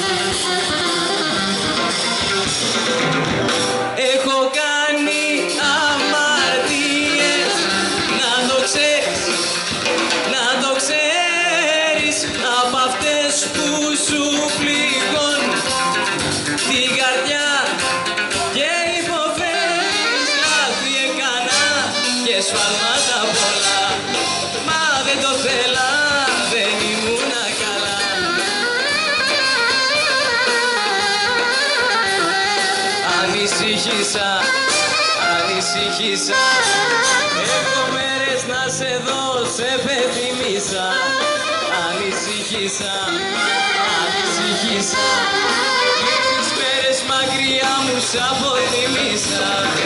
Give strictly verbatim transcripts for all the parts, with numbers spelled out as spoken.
Έχω κάνει αμαρτίες, να το ξέρεις, να το ξέρεις, από αυτές που σου πληγώνουν την καρδιά και υποφέρεις. Λάθη έκανα και σφάλματα πολλά, μα δεν το θέλα, δεν ήμουνα καλά. Ανησύχησα, ανησύχησα, έχω μέρες να σε δω, σε πεθυμίσα. Ανησύχησα, ανησύχησα, λίγες μέρες μακριά μου σ' αποτιμήσα.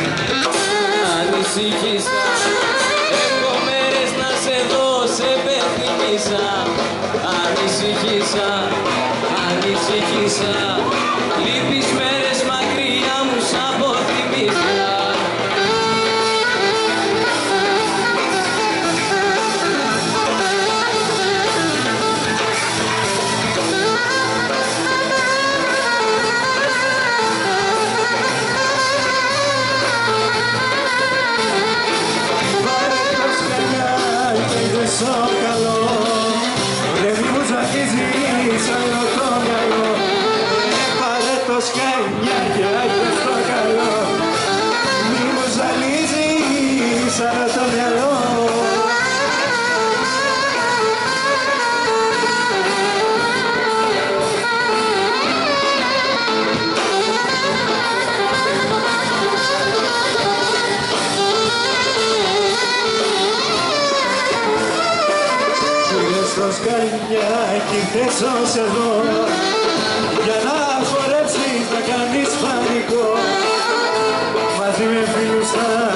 Ανησύχησα, έχω μέρες να σε δω, σε πεθυμίσα. Ανησύχησα, ανησύχησα, λίγες μέρες μακριά μου σ' αποτιμήσα. Στο καλό, βρέχει μου ζαχίζει σαν το καλό. Πάρε το σκανιά και άγγε στο καλό, μη μου ζαλίζει σαν το μυαλό. Στο σκαλιάκι θες ως εδώ, για να χορέψεις να κάνεις πανικό, μαζί με φίλους θα